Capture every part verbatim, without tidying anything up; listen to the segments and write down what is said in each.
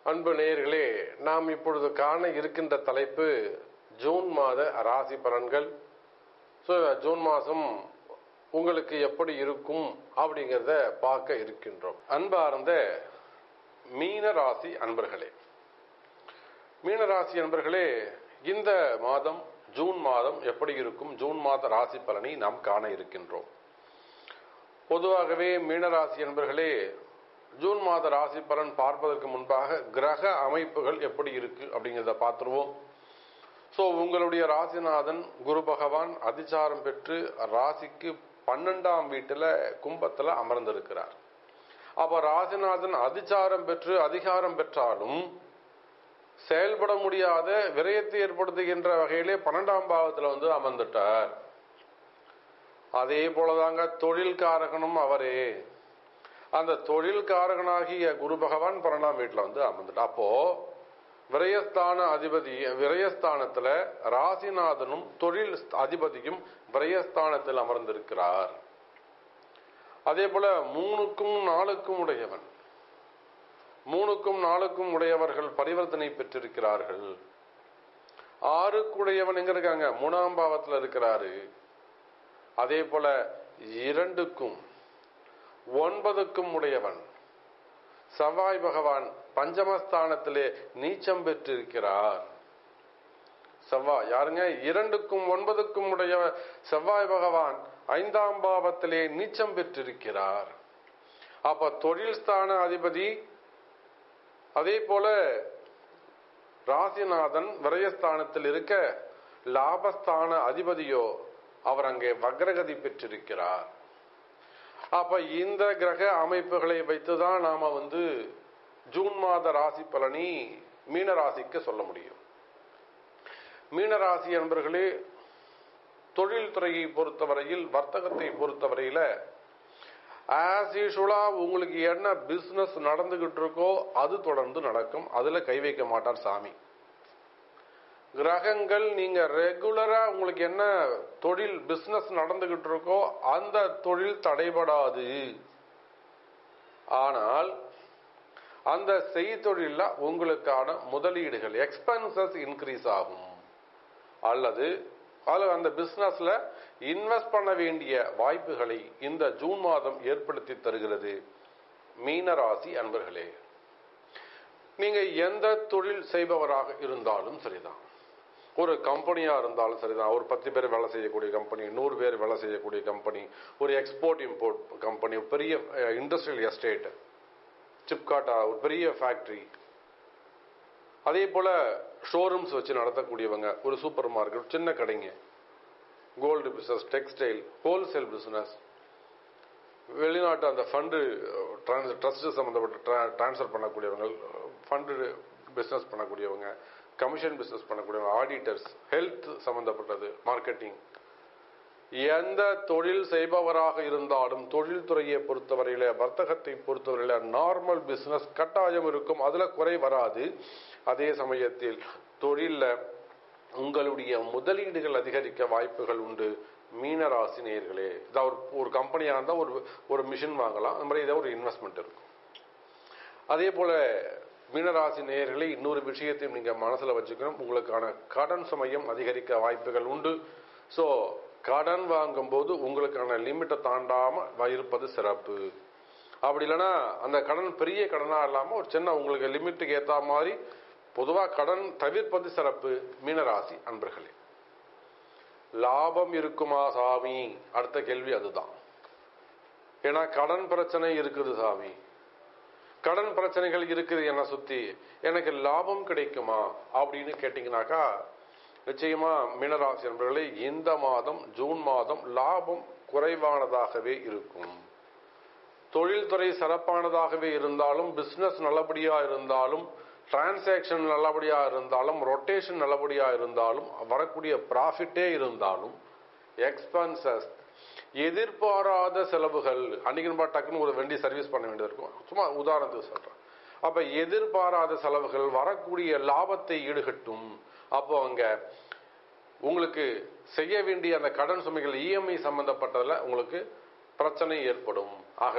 அன்பு நேயர்களே, நாம் இப்பொழுது காண இருக்கின்ற தலைப்பு ஜூன் மாத ராசி பலன்கள். ஸோ ஜூன் மாதம் உங்களுக்கு எப்படி இருக்கும் அப்படிங்கிறத பார்க்க இருக்கின்றோம். அன்பார்ந்த மீன ராசி அன்பர்களே, மீனராசி அன்பர்களே, இந்த மாதம் ஜூன் மாதம் எப்படி இருக்கும், ஜூன் மாத ராசி பலனை நாம் காண இருக்கின்றோம். பொதுவாகவே மீனராசி அன்பர்களே, ஜூன் மாத ராசி பலன் பார்ப்பதற்கு முன்பாக கிரக அமைப்புகள் எப்படி இருக்கு அப்படிங்கிறத பார்த்துருவோம். ஸோ உங்களுடைய ராசிநாதன் குரு பகவான் அதிசாரம் பெற்று ராசிக்கு பன்னெண்டாம் வீட்டில் கும்பத்தில் அமர்ந்திருக்கிறார். அப்போ ராசிநாதன் அதிசாரம் பெற்று அதிகாரம் பெற்றாலும் செயல்பட முடியாத விரயத்தை ஏற்படுத்துகின்ற வகையிலே பன்னெண்டாம் பாவத்தில் வந்து அமர்ந்துட்டார். அதே போலதாங்க தொழில் காரகனும் அவரே. அந்த தொழில் காரகனாகிய குரு பகவான் பன்னெண்டாம் வீட்டில் வந்து அமர்ந்துட்டார். அப்போ விரயஸ்தான அதிபதி விரயஸ்தானத்துல ராசிநாதனும் தொழில் அதிபதியும் விரயஸ்தானத்தில் அமர்ந்திருக்கிறார். அதே போல மூணுக்கும் நாலுக்கும் உடையவன் மூணுக்கும் நாலுக்கும் உடையவர்கள் பரிவர்த்தனை பெற்றிருக்கிறார்கள். ஆறுக்குடையவன் எங்க இருக்காங்க, மூணாம் பாவத்தில் இருக்கிறாரு. அதே போல இரண்டுக்கும் ஒன்பதுக்கும் உடையவன் செவ்வாய் பகவான் பஞ்சமஸ்தானத்திலே நீச்சம் பெற்றிருக்கிறார். செவ்வாய் யாருங்க, இரண்டுக்கும் ஒன்பதுக்கும் உடைய செவ்வாய் பகவான் ஐந்தாம் பாவத்திலே நீச்சம் பெற்றிருக்கிறார். அப்ப தொழில் ஸ்தான அதிபதி, அதே போல ராசிநாதன் விரயஸ்தானத்தில் இருக்க லாபஸ்தான அதிபதியோ அவர் அங்கே வக்ரகதி பெற்றிருக்கிறார். அப்ப இந்த கிரக அமைப்புகளை வைத்துதான் நாம வந்து ஜூன் மாத ராசி பலனை மீனராசிக்கு சொல்ல முடியும். மீனராசி என்பர்களே, தொழில் துறையை பொறுத்தவரையில், வர்த்தகத்தை பொறுத்தவரையில ஆஸ் யூசுவலா உங்களுக்கு என்ன பிசினஸ் நடந்துகிட்டு இருக்கோ அது தொடர்ந்து நடக்கும். அதுல கை வைக்க மாட்டார் சாமி. கிரகங்கள் நீங்க ரெகுலரா உங்களுக்கு என்ன தொழில் பிசினஸ் நடந்துகிட்டு இருக்கோ அந்த தொழில் தடைபடாது. ஆனால் அந்த செய்தொழில உங்களுக்கான முதலீடுகள் எக்ஸ்பென்சஸ் இன்க்ரீஸ் ஆகும், அல்லது அந்த பிசினஸ்ல இன்வெஸ்ட் பண்ண வேண்டிய வாய்ப்புகளை இந்த ஜூன் மாதம் ஏற்படுத்தி தருகிறது. மீனராசி அன்பர்களே, நீங்க எந்த தொழில் செய்பவராக இருந்தாலும் சரிதான், ஒரு கம்பெனியா இருந்தாலும் சரிதான், ஒரு பத்து பேர் வேலை செய்யக்கூடிய கம்பெனி, நூறு பேர் வேலை செய்யக்கூடிய கம்பெனி, ஒரு எக்ஸ்போர்ட் இம்போர்ட் கம்பெனி, பெரிய இண்டஸ்ட்ரியல் எஸ்டேட், சிப்காட்டா ஒரு பெரிய ஃபேக்டரி, அதே போல ஷோரூம்ஸ் வச்சு நடத்தக்கூடியவங்க, ஒரு சூப்பர் மார்க்கெட், சின்ன கடைங்க, gold business, textile, wholesale business, வெளிநாட்டு அந்த ஃபண்டு ட்ரஸ்ட் சம்பந்தப்பட்ட டிரான்ஸ்ஃபர் பண்ணக்கூடியவங்க, ஃபண்டு பிசினஸ் பண்ணக்கூடியவங்க, கமிஷன் பிசினஸ் பண்ணக்கூடியவங்க, ஆடிட்டர்ஸ், ஹெல்த் சம்பந்தப்பட்டது, மார்க்கெட்டிங், எந்த தொழில் செய்பவராக இருந்தாலும் தொழில் துறையை பொறுத்தவரையில, வர்த்தகத்தை பொறுத்தவரையில நார்மல் பிசினஸ் கட்டாயம் இருக்கும், அதுல குறை வராது. அதே சமயத்தில் தொழில உங்களுடைய முதலீடுகள் அதிகரிக்க வாய்ப்புகள் உண்டு. மீனராசி நேயர்களே, இதான் ஒரு கம்பெனியா இருந்தா ஒரு ஒரு மிஷின் வாங்கலாம், அந்த மாதிரி இதை ஒரு இன்வெஸ்ட்மெண்ட் இருக்கும். அதே போல மீனராசி நேயர்களே, இன்னொரு விஷயத்தையும் நீங்க மனசுல வச்சுக்கணும், உங்களுக்கான கடன் சுமையும் அதிகரிக்க வாய்ப்புகள் உண்டு. ஸோ கடன் வாங்கும் போது உங்களுக்கான லிமிட்டை தாண்டாம இருப்பது சிறப்பு. அப்படி இல்லைன்னா அந்த கடன் பெரிய கடனா இல்லாம ஒரு சின்ன உங்களுக்கு லிமிட்டுக்கு ஏற்ற மாதிரி பொதுவாக கடன் தவிர்ப்பது சிறப்பு. மீனராசி அன்பர்களே, லாபம் இருக்குமா சாமி, அடுத்த கேள்வி அதுதான். ஏன்னா கடன் பிரச்சனை இருக்குது சாமி, கடன் பிரச்சனைகள் இருக்குது என்ன சுத்தி, எனக்கு லாபம் கிடைக்குமா அப்படின்னு கேட்டீங்கன்னாக்கா நிச்சயமா மீனராசி நண்பர்களே, இந்த மாதம் ஜூன் மாதம் லாபம் குறைவானதாகவே இருக்கும். தொழில்துறை சிறப்பானதாகவே இருந்தாலும், பிசினஸ் நல்லபடியா இருந்தாலும், டிரான்சாக்சன் நல்லபடியா இருந்தாலும், ரொட்டேஷன் நல்லபடியா இருந்தாலும், வரக்கூடிய ப்ராஃபிட்டே இருந்தாலும், எக்ஸ்பென்சஸ் எதிர்பாராத செலவுகள், அன்னைக்கு நம்ம டக்குன்னு ஒரு வண்டி சர்வீஸ் பண்ண வேண்டியது இருக்கும், சும்மா உதாரணத்துக்கு சொல்றேன். அப்ப எதிர்பாராத செலவுகள் வரக்கூடிய லாபத்தை ஈடுகட்டும். அப்போ அங்க உங்களுக்கு செய்ய வேண்டிய அந்த கடன் சுமைகள் இஎம்ஐ சம்பந்தப்பட்டதுல உங்களுக்கு பிரச்சனை ஏற்படும். ஆகவே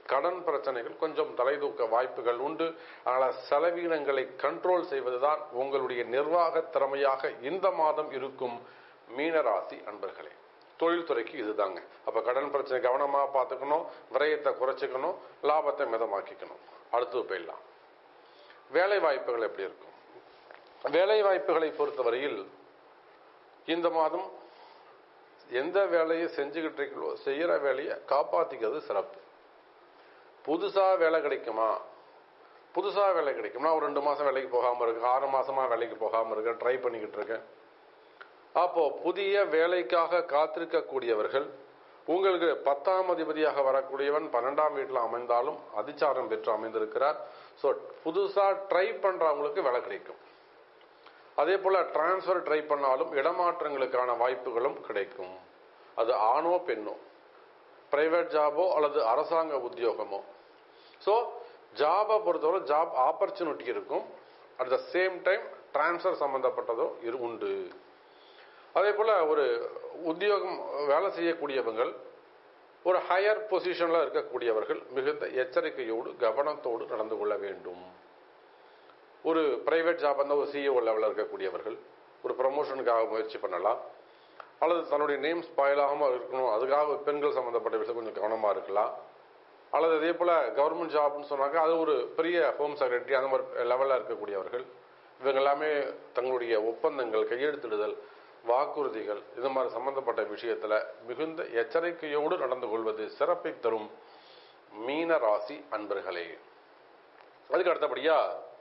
கடன் பிரச்சனைகள் கொஞ்சம் தலைதூக்க வாய்ப்புகள் உண்டு. அதனால் செலவினங்களை கண்ட்ரோல் செய்வதுதான் உங்களுடைய நிர்வாக திறமையாக இந்த மாதம் இருக்கும் மீனராசி அன்பர்களே. தொழில்துறைக்கு இதுதாங்க. அப்ப கடன் பிரச்சனை கவனமா பார்த்துக்கணும், விரயத்தை குறைச்சிக்கணும், லாபத்தை மிதமாக்கிக்கணும். அடுத்தது போயிடலாம். வேலை வாய்ப்புகள் எப்படி இருக்கும்? வேலை வாய்ப்புகளை பொறுத்தவரையில் இந்த மாதம் எந்த வேலையை செஞ்சுக்கிட்டு இருக்கீங்களோ செய்யற வேலையை காப்பாத்திக்கிறது சிறப்பு. புதுசா வேலை கிடைக்குமா? புதுசா வேலை கிடைக்கும்னா ஒரு ரெண்டு மாசம் வேலைக்கு போகாம இருக்கு, ஆறு மாசமா வேலைக்கு போகாம இருக்க ட்ரை பண்ணிக்கிட்டு இருக்கேன். அப்போ புதிய வேலைக்காக காத்திருக்க கூடியவர்கள், உங்களுக்கு பத்தாம் அதிபதியாக வரக்கூடியவன் பன்னெண்டாம் வீட்டில் அமைந்தாலும் அதிச்சாரம் பெற்று அமைந்திருக்கிறார். ஸோ புதுசா ட்ரை பண்றவங்களுக்கு வேலை கிடைக்கும். அதே போல டிரான்ஸ்பர் ட்ரை பண்ணாலும் இடமாற்றங்களுக்கான வாய்ப்புகளும் கிடைக்கும். அது ஆணோ பெண்ணோ, பிரைவேட் ஜாபோ அல்லது அரசாங்க உத்தியோகமோ. ஸோ ஜாபை பொறுத்தவரை ஜாப் ஆப்பர்ச்சுனிட்டி இருக்கும். At the same time transfer சம்பந்தப்பட்டதோ இரு உண்டு. அதே போல ஒரு உத்தியோகம் வேலை செய்யக்கூடியவர்கள், ஒரு ஹையர் பொசிஷன்ல இருக்கக்கூடியவர்கள் மிகுந்த எச்சரிக்கையோடு கவனத்தோடு நடந்து கொள்ள வேண்டும். ஒரு பிரைவேட் ஜாப் அந்த ஒரு சிஇஓ லெவலில் இருக்கக்கூடியவர்கள் ஒரு ப்ரமோஷனுக்காக முயற்சி பண்ணலாம், அல்லது தன்னுடைய நேம் ஸ்பாயில் ஆகாமல் இருக்கணும் அதுக்காக பெண்கள் சம்பந்தப்பட்ட விஷயம் கொஞ்சம் கவனமா இருக்கலாம். அல்லது அதே போல கவர்மெண்ட் ஜாப்னு சொன்னாங்க அது ஒரு பெரிய ஹோம் செக்ரட்டரி அந்த மாதிரி லெவலில் இருக்கக்கூடியவர்கள், இவங்க எல்லாமே தங்களுடைய ஒப்பந்தங்கள், கையெழுத்திடுதல், வாக்குறுதிகள் இது மாதிரி சம்பந்தப்பட்ட விஷயத்துல மிகுந்த எச்சரிக்கையோடு நடந்து கொள்வது சிறப்பை தரும் மீன ராசி அன்பர்களே. அதுக்கு அடுத்தபடியா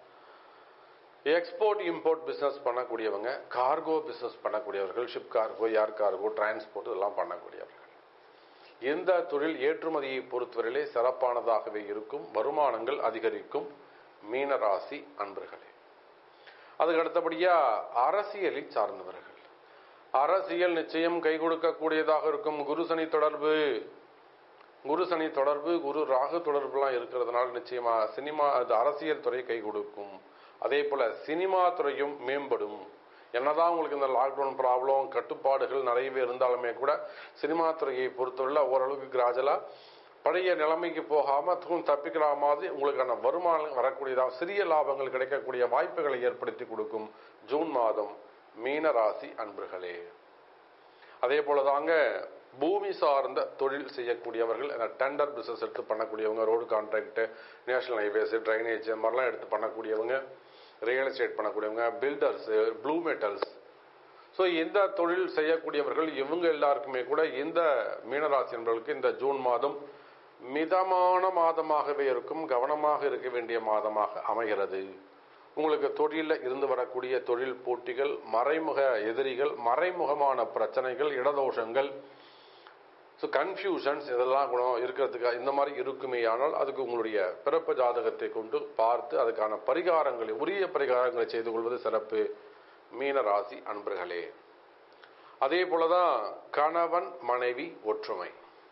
எக்ஸ்போர்ட் இம்போர்ட் பிசினஸ் பண்ணக்கூடியவங்க, கார்கோ பிசினஸ் பண்ணக்கூடியவர்கள், ஷிப் கார்கோ, ஏர் கார்கோ, டிரான்ஸ்போர்ட் இதெல்லாம் பண்ணக்கூடியவர்கள், இந்த தொழில் ஏற்றுமதியை பொறுத்தவரையிலே சிறப்பானதாகவே இருக்கும். வருமானங்கள் அதிகரிக்கும் மீனராசி அன்பர்களே. அதுக்கு அடுத்தபடியா அரசியலை சார்ந்தவர்கள், அரசியல் நிச்சயம் கை கொடுக்கக்கூடியதாக இருக்கும். குரு சனி தொடர்பு குரு சனி தொடர்பு குரு ராகு தொடர்புலாம் இருக்கிறதுனால நிச்சயமா சினிமா அது அரசியல் துறை கை கொடுக்கும். அதே போல சினிமா துறையும் மேம்படும். என்னதான் உங்களுக்கு இந்த லாக்டவுன் ப்ராப்ளம் கட்டுப்பாடுகள் நிறையவே இருந்தாலுமே கூட சினிமா துறையை பொறுத்தவரை ஓரளவுக்கு கிராஜலா பழைய நிலைமைக்கு போகாம தப்பிக்கிற மாதிரி உங்களுக்கான வருமானம் வரக்கூடியதாக சிறிய லாபங்கள் கிடைக்கக்கூடிய வாய்ப்புகளை ஏற்படுத்தி கொடுக்கும் ஜூன் மாதம் மீன ராசி அன்பர்களே. அதே போலதாங்க பூமி சார்ந்த தொழில் செய்யக்கூடியவர்கள், டெண்டர் பிசினஸ் எடுத்து பண்ணக்கூடியவங்க, road contract, national highways, drainage இந்த மாதிரிலாம் எடுத்து பண்ணக்கூடியவங்க, ரியல் எஸ்டேட் பண்ணக்கூடியவங்க, பில்டர்ஸ், ப்ளூ மெட்டல்ஸ். ஸோ இந்த தொழில் செய்யக்கூடியவர்கள் இவங்க எல்லாருக்குமே கூட இந்த மீனராசி என்பவர்களுக்கு இந்த ஜூன் மாதம் மிதமான மாதமாகவே இருக்கும். கவனமாக இருக்க வேண்டிய மாதமாக அமைகிறது. உங்களுக்கு தொழிலில் இருந்து வரக்கூடிய தொழில் போட்டிகள், மறைமுக எதிரிகள், மறைமுகமான பிரச்சனைகள், இடதோஷங்கள், ஸோ கன்ஃபியூஷன்ஸ் இதெல்லாம் கூட இருக்கிறதுக்கு இந்த மாதிரி இருக்குமே. ஆனால் அதுக்கு உங்களுடைய பிறப்பு ஜாதகத்தை கொண்டு பார்த்து அதுக்கான பரிகாரங்களை, உரிய பரிகாரங்களை செய்து கொள்வது சிறப்பு மீன ராசி அன்பர்களே. அதே போலதான் கணவன் மனைவி ஒற்றுமை.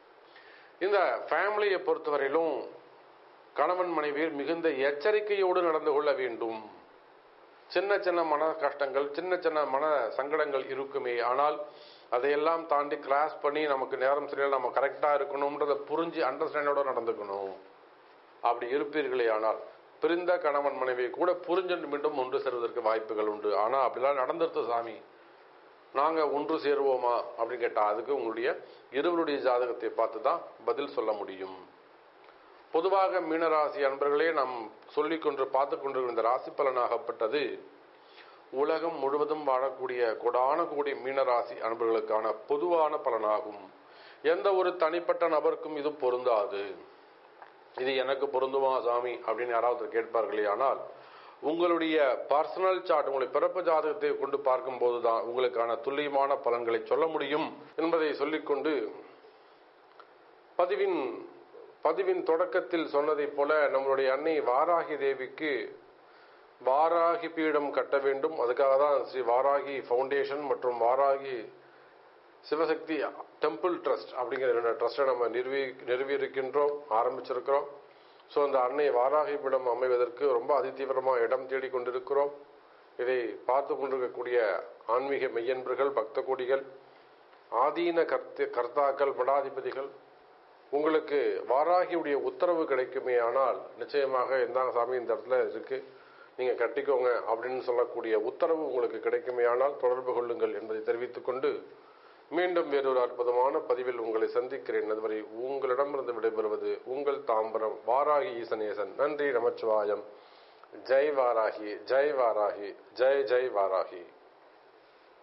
இந்த ஃபேமிலியை பொறுத்தவரையிலும் கணவன் மனைவியில் மிகுந்த எச்சரிக்கையோடு நடந்து கொள்ள வேண்டும். சின்ன சின்ன மன கஷ்டங்கள், சின்ன சின்ன மன சங்கடங்கள் இருக்குமே. ஆனால் அதையெல்லாம் தாண்டி கிராஸ் பண்ணி நமக்கு நேரம் சரியில்லை, நம்ம கரெக்டா இருக்கணும்ன்றதை புரிஞ்சு அண்டர்ஸ்டாண்டோட நடந்துக்கணும். அப்படி இருப்பீர்களே ஆனால் பிரிந்த கணவன் மனைவியை கூட புரிஞ்சு மீண்டும் ஒன்று சேர்வதற்கு வாய்ப்புகள் உண்டு. ஆனா அப்படிலாம் நடந்துருது சாமி, நாங்க ஒன்று சேருவோமா அப்படின்னு கேட்டா அதுக்கு உங்களுடைய இருவருடைய ஜாதகத்தை பார்த்து தான் பதில் சொல்ல முடியும். பொதுவாக மீனராசி அன்பர்களே நாம் சொல்லிக் கொண்டு பார்த்து கொண்டிருக்கிற இந்த ராசி பலனாகப்பட்டது உலகம் முழுவதும் வாழக்கூடிய கொடான கூடிய மீனராசி அன்பர்களுக்கான பொதுவான பலனாகும். எந்த ஒரு தனிப்பட்ட நபருக்கும் இது பொருந்தாது. இது எனக்கு பொருந்துமா சாமி அப்படின்னு யாராவது கேட்பார்களே. ஆனால் உங்களுடைய பர்சனல் சார்ட், உங்களுடைய பிறப்பு ஜாதகத்தை கொண்டு பார்க்கும் போதுதான் உங்களுக்கான துல்லியமான பலன்களை சொல்ல முடியும் என்பதை சொல்லிக்கொண்டு பதிவின் பதிவின் தொடக்கத்தில் சொன்னதை போல நம்மளுடைய அன்னை வாராகி தேவிக்கு வாராகி பீடம் கட்ட வேண்டும். அதுக்காக தான் ஸ்ரீ வாராகி ஃபவுண்டேஷன் மற்றும் வாராகி சிவசக்தி டெம்பிள் ட்ரஸ்ட் அப்படிங்கிற ரெண்டு ட்ரஸ்ட்டை நம்ம நிறுவி நிறுவி இருக்கின்றோம், ஆரம்பிச்சிருக்கிறோம். ஸோ அந்த அன்னை வாராகி பீடம் அமைவதற்கு ரொம்ப அதிதீவிரமாக இடம் தேடி கொண்டிருக்கிறோம். இதை பார்த்து கொண்டிருக்கக்கூடிய ஆன்மீக மெய்யன்பர்கள், பக்த கோடிகள், ஆதீன கர்த்த கர்த்தாக்கள், மடாதிபதிகள், உங்களுக்கு வாராகியுடைய உத்தரவு கிடைக்குமே ஆனால் நிச்சயமாக எந்தாங்க சாமி இந்த இடத்துல இருக்கு, நீங்க கட்டிக்கோங்க அப்படின்னு சொல்லக்கூடிய உத்தரவு உங்களுக்கு கிடைக்குமே ஆனால் தொடர்பு கொள்ளுங்கள் என்பதை தெரிவித்துக் கொண்டு மீண்டும் வேறொரு அற்புதமான பதிவில் உங்களை சந்திக்கிறேன். அதுவரை உங்களிடமிருந்து விடைபெறுவது உங்கள் தாம்பரம் வாராகி ஈசனேசன். நன்றி, நமச்சிவாயம். ஜெய் வாராகி, ஜெய் வாராகி, ஜெய் ஜெய் வாராகி.